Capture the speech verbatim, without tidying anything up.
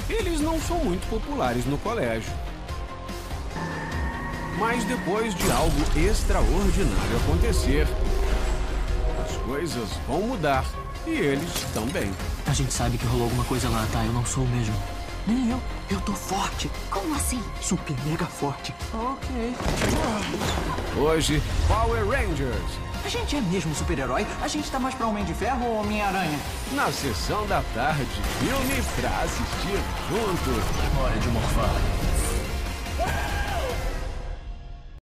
Eles não são muito populares no colégio. Mas depois de algo extraordinário acontecer, as coisas vão mudar e eles também. A gente sabe que rolou alguma coisa lá, tá? Eu não sou o mesmo. Nem eu. Eu tô forte. Como assim? Super mega forte. Ok. Hoje, Power Rangers. A gente é mesmo super-herói? A gente tá mais pra Homem de Ferro ou Homem-Aranha? Na sessão da tarde, filme pra assistir juntos. Hora de morfar.